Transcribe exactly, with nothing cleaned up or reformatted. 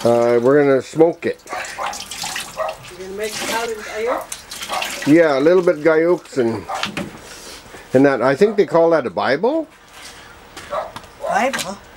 Uh, we're gonna smoke it. You're gonna make it out in gayuk? Yeah, a little bit gayuks and and that. I think they call that a Bible. Bible?